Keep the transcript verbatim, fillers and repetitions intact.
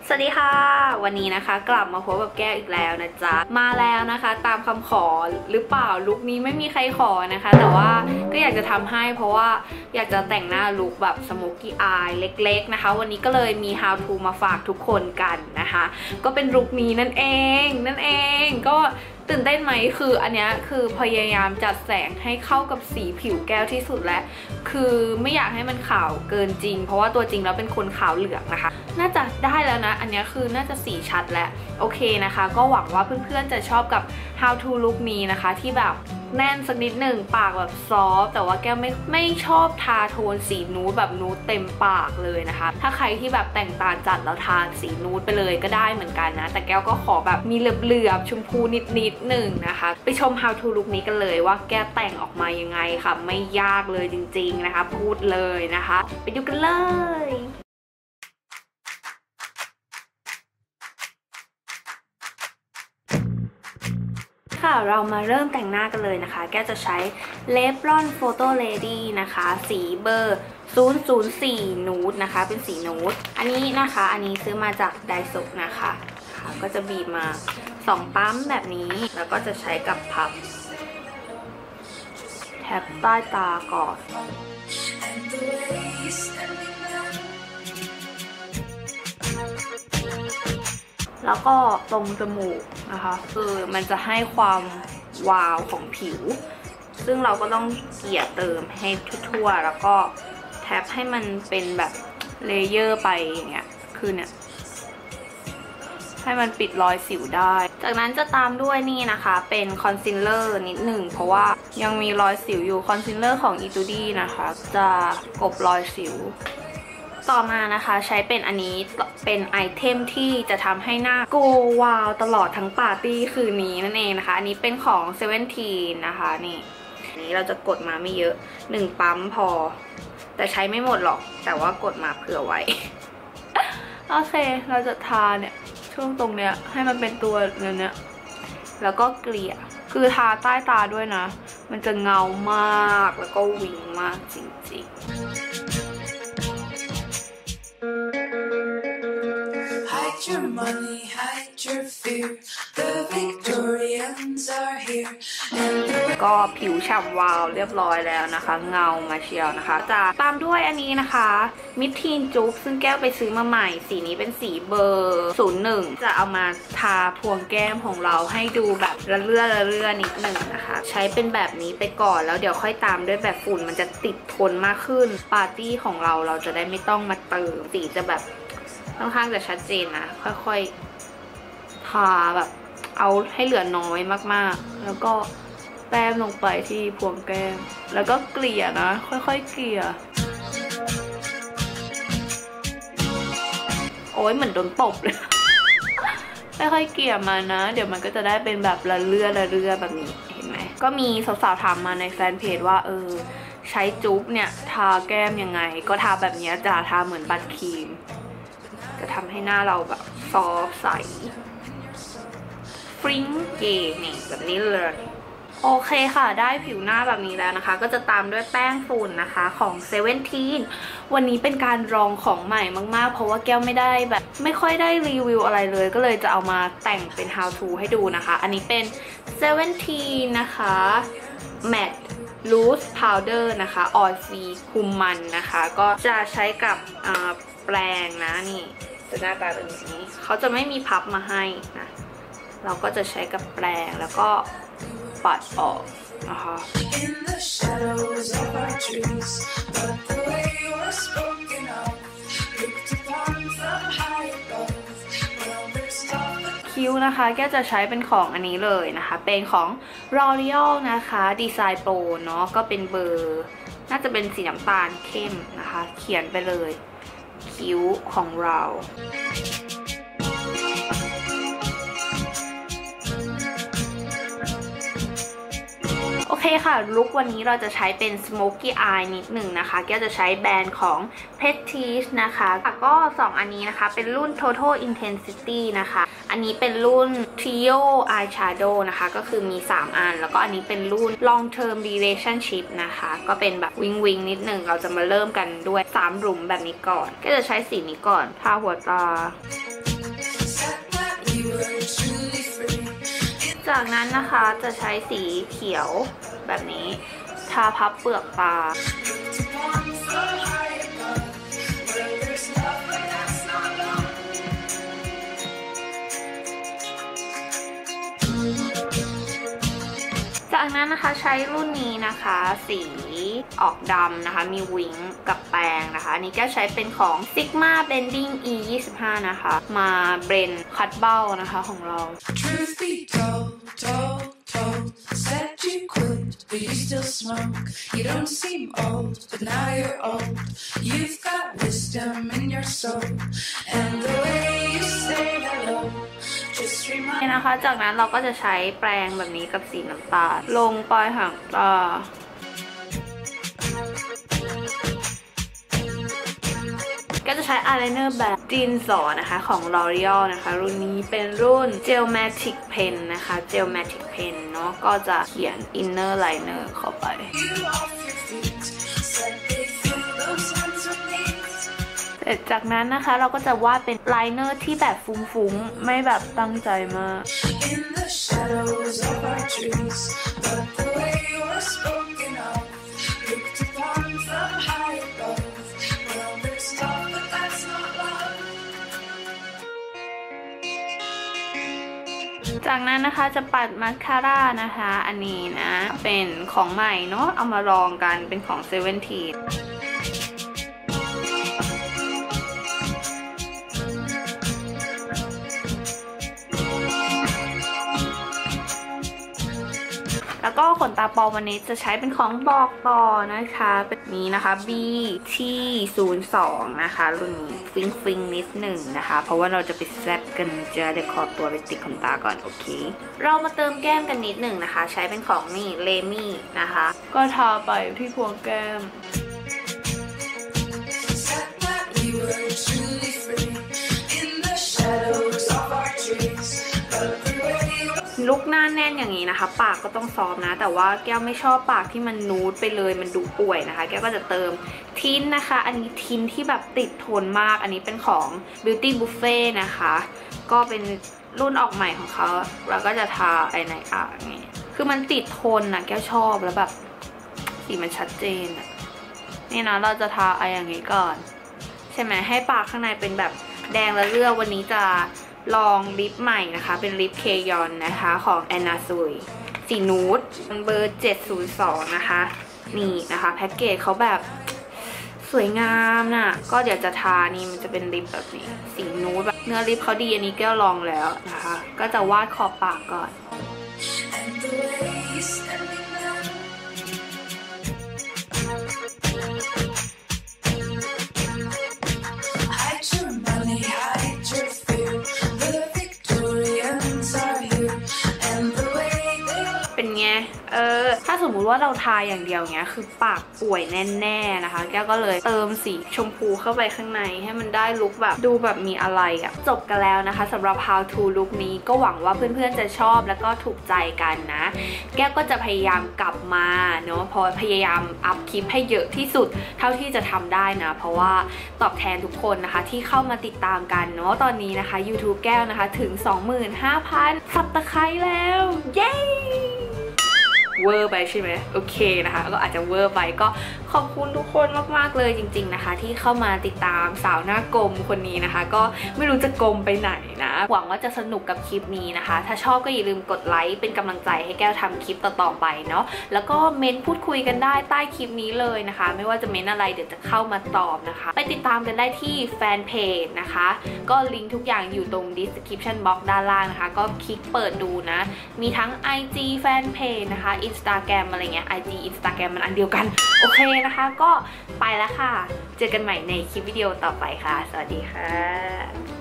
สวัสดีค่ะวันนี้นะคะกลับมาพบกับแก้วอีกแล้วนะจ๊ะมาแล้วนะคะตามคำขอหรือเปล่าลุคนี้ไม่มีใครขอนะคะแต่ว่าก็อยากจะทำให้เพราะว่าอยากจะแต่งหน้าลุคแบบสโมกี้อายเล็กๆนะคะวันนี้ก็เลยมี how to มาฝากทุกคนกันนะคะก็เป็นลุคนี้นั่นเองนั่นเองก็ตื่นเต้นไหมคืออันนี้คือพยายามจัดแสงให้เข้ากับสีผิวแก้วที่สุดแล้วคือไม่อยากให้มันขาวเกินจริงเพราะว่าตัวจริงแล้วเป็นคนขาวเหลืองนะคะน่าจะได้แล้วนะอันนี้คือน่าจะสีชัดแล้วโอเคนะคะก็หวังว่าเพื่อนๆจะชอบกับ how to look นี้นะคะที่แบบแน่นสักนิดหนึ่งปากแบบซอฟแต่ว่าแก้วไม่ไม่ชอบทาโทนสีนูดแบบนูดเต็มปากเลยนะคะถ้าใครที่แบบแต่งตาจัดแล้วทาสีนูดไปเลยก็ได้เหมือนกันนะแต่แก้วก็ขอแบบมีเหลือบๆชมพูนิดๆหนึ่งนะคะไปชม how to look นี้กันเลยว่าแก้วแต่งออกมายังไงค่ะไม่ยากเลยจริงๆนะคะพูดเลยนะคะไปดูกันเลยค่ะเรามาเริ่มแต่งหน้ากันเลยนะคะแก้วจะใช้เลบรอนโฟโต้เลดี้นะคะสีเบอร์ศูนย์ ศูนย์ สี่นูดนะคะเป็นสีนูดอันนี้นะคะอันนี้ซื้อมาจากไดโซะนะคะค่ะก็จะบีบมาสองปั๊มแบบนี้แล้วก็จะใช้กับพับแท็บใต้ตาก่อนแล้วก็ตรงจมูกนะคะคือมันจะให้ความวาวของผิวซึ่งเราก็ต้องเกลี่ยเติมให้ทั่วๆแล้วก็แท็บให้มันเป็นแบบเลเยอร์ไปอย่างเงี้ยคือเนี่ยให้มันปิดรอยสิวได้จากนั้นจะตามด้วยนี่นะคะเป็นคอนซีลเลอร์นิดหนึ่งเพราะว่ายังมีรอยสิวอยู่คอนซีลเลอร์ของ อี ทู ดี นะคะจะกลบรอยสิวต่อมานะคะใช้เป็นอันนี้เป็นไอเทมที่จะทำให้หน้าโกวาวตลอดทั้งปาร์ตี้คืนนี้นั่นเองนะคะอันนี้เป็นของเซเว่นทีนนะคะนี่อันนี้เราจะกดมาไม่เยอะหนึ่งปั๊มพอแต่ใช้ไม่หมดหรอกแต่ว่ากดมาเผื่อไว้ โอเคเราจะทาเนี่ยช่วงตรงเนี้ยให้มันเป็นตัวเนี้ยแล้วก็เกลี่ยคือทาใต้ตาด้วยนะมันจะเงามากแล้วก็วิงมากจริงๆYour money, hide your fear. The Victorians are here. ก็ผิวฉ่ำวาวเรียบร้อยแล้วนะคะเงามาเชียวนะคะจะตามด้วยอันนี้นะคะมิดทีนจุ๊บซึ่งแก้วไปซื้อมาใหม่สีนี้เป็นสีเบอร์ศูนย์หนึ่งจะเอามาทาพวงแก้มของเราให้ดูแบบระเรื่อระเรื่อนิดหนึ่งนะคะใช้เป็นแบบนี้ไปก่อนแล้วเดี๋ยวค่อยตามด้วยแบบฝุ่นมันจะติดทนมากขึ้นปาร์ตี้ของเราเราจะได้ไม่ต้องมาเติมสีจะแบบค่อนข้างจะชัดเจนนะค่อยๆทาแบบเอาให้เหลือน้อยมากๆแล้วก็แต้มลงไปที่พวงแก้มแล้วก็เกลี่ยนะค่อยๆเกลี่ยโอ้ยเหมือนโดนตบเลย ค่อยๆเกลี่ยมานะเดี๋ยวมันก็จะได้เป็นแบบระเรื่อระเรื่อแบบนี้เห็นไหมก็มีสาวๆถามมาในแฟนเพจว่าเออใช้จุ๊บเนี่ยทาแก้มยังไงก็ทาแบบนี้จะทาเหมือนบัตรครีมจะทำให้หน้าเราแบบซอฟใสฟริ้งเก๋นี่แบบนี้เลยโอเคค่ะได้ผิวหน้าแบบนี้แล้วนะคะก็จะตามด้วยแป้งฝุ่นนะคะของเซเว่นทีนวันนี้เป็นการลองของใหม่มากๆเพราะว่าแก้วไม่ได้แบบไม่ค่อยได้รีวิวอะไรเลยก็เลยจะเอามาแต่งเป็น how to ให้ดูนะคะอันนี้เป็นเซเว่นทีนนะคะ matte loose powder นะคะ oil free คุมมันนะคะก็จะใช้กับแปรงนะนี่จะหน้าตาเป็นแบบนี้เขาจะไม่มีพับมาให้นะเราก็จะใช้กับแปรงแล้วก็ปัดออกนะคะคิ้วนะคะแกจะใช้เป็นของอันนี้เลยนะคะเป็นของ L'Oreal นะคะ Design Pro เนาะก็เป็นเบอร์น่าจะเป็นสีน้ำตาลเข้มนะคะเขียนไปเลยคิ้วของเราโอเคค่ะลุควันนี้เราจะใช้เป็น smoky eye นิดหนึ่งนะคะแก้วจะใช้แบรนด์ของ Prestige นะคะก็สองอันนี้นะคะเป็นรุ่น Total Intensity นะคะอันนี้เป็นรุ่น Trio Eyeshadow นะคะก็คือมีสามอันแล้วก็อันนี้เป็นรุ่น Long Term Relationship นะคะก็เป็นแบบวิงวิงนิดหนึ่งเราจะมาเริ่มกันด้วยสามหลุมแบบนี้ก่อนก็จะใช้สีนี้ก่อนทาหัวตาจากนั้นนะคะจะใช้สีเขียวแบบนี้ทาพับเปลือกตาจากนั้นนะคะใช้รุ่นนี้นะคะสีออกดำนะคะมีวิงกับแปรงนะคะอันนี้แก้วใช้เป็นของ Sigma Blending อี ยี่สิบห้า นะคะมาเบรนคัดเบ้านะคะของเรานี่นะคะจากนั้นเราก็จะใช้แปรงแบบนี้กับสีน้ำตาลลงปลายหางตาก็จะใช้อายไลเนอร์แบบดินสอนะคะของ L'Oreal นะคะรุ่นนี้เป็นรุ่น Gel Matic Pen นะคะ Gel Matic Pen เนาะก็จะเขียน Inner Liner เข้าไปจากนั้นนะคะเราก็จะวาดเป็นไลเนอร์ที่แบบฟุ้งๆไม่แบบตั้งใจมากจากนั้นนะคะจะปัดมาสคาร่านะคะอันนี้นะเป็นของใหม่เนาะเอามาลองกันเป็นของเซเว่นทีนแล้วก็ขนตาปลอมวันนี้จะใช้เป็นของบอกต่อนะคะเป็นนี้นะคะ บี ที ศูนย์ สอง นะคะรุ่นนี้ฟิงฟิงนิดหนึ่งนะคะเพราะว่าเราจะไปแซบกันจะเดี๋ยวขอตัวไปติดขนตาก่อนโอเคเรามาเติมแก้มกันนิดหนึ่งนะคะใช้เป็นของนี่เลมี่นะคะก็ทาไปที่พวงแก้มลุคหน้าแน่นอย่างนี้นะคะปากก็ต้องซอฟนะแต่ว่าแก้วไม่ชอบปากที่มันนูดไปเลยมันดูป่วยนะคะแก้วก็จะเติมทินนะคะอันนี้ทินที่แบบติดทนมากอันนี้เป็นของ Beauty Buffet นะคะก็เป็นรุ่นออกใหม่ของเขาแล้วก็จะทาไปในอ่างนี่คือมันติดทนนะแก้วชอบแล้วแบบสีมันชัดเจนอะนี่นะเราจะทาไออย่างนี้ก่อนใช่ไหมให้ปากข้างในเป็นแบบแดงและเลือดวันนี้จะลองลิปใหม่นะคะเป็นลิปเคยอนนะคะของแอนนาซุยสีนูดเบอร์เจ็ดศูนย์สองนะคะนี่นะคะแพ็กเกจเขาแบบสวยงามน่ะก็เดี๋ยวจะทานี่มันจะเป็นลิปแบบนี้สีนูดแบบเนื้อลิปเขาดีอันนี้แก้วลองแล้วนะคะก็จะวาดขอบปากก่อนเป็นไงเออถ้าสมมุติว่าเราทาอย่างเดียวเงี้ยคือปากป่วยแน่ๆนะคะแก้วก็เลยเติมสีชมพูเข้าไปข้างในให้มันได้ลุคแบบดูแบบมีอะไรอะจบกันแล้วนะคะสำหรับ how to ลุคนี้ก็หวังว่าเพื่อนๆจะชอบแล้วก็ถูกใจกันนะแก้วก็จะพยายามกลับมาเนาะเพราะพยายามอัพคลิปให้เยอะที่สุดเท่าที่จะทำได้นะเพราะว่าตอบแทนทุกคนนะคะที่เข้ามาติดตามกันเนาะตอนนี้นะคะ YouTube แก้วนะคะถึง สองหมื่นห้าพัน ซับสไครบ์แล้วเย้เวอร์ไปใช่ไหมโอเคนะคะก็อาจจะเวอร์ไปก็ขอบคุณทุกคนมากๆเลยจริงๆนะคะที่เข้ามาติดตามสาวหน้ากลมคนนี้นะคะก็ไม่รู้จะกลมไปไหนนะหวังว่าจะสนุกกับคลิปนี้นะคะถ้าชอบก็อย่าลืมกดไลค์เป็นกำลังใจให้แก้วทำคลิปต่อๆไปเนาะแล้วก็เม้นพูดคุยกันได้ใต้คลิปนี้เลยนะคะไม่ว่าจะเม้นอะไรเดี๋ยวจะเข้ามาตอบนะคะไปติดตามกันได้ที่แฟนเพจนะคะก็ลิงก์ทุกอย่างอยู่ตรง description box ด้านล่างนะคะก็คลิกเปิดดูนะมีทั้ง ไอ จี แฟนเพจนะคะ Instagram อะไรเงี้ย ไอ จี Instagram มันอันเดียวกันโอเคนะคะก็ไปแล้วค่ะเจอกันใหม่ในคลิปวิดีโอต่อไปค่ะสวัสดีค่ะ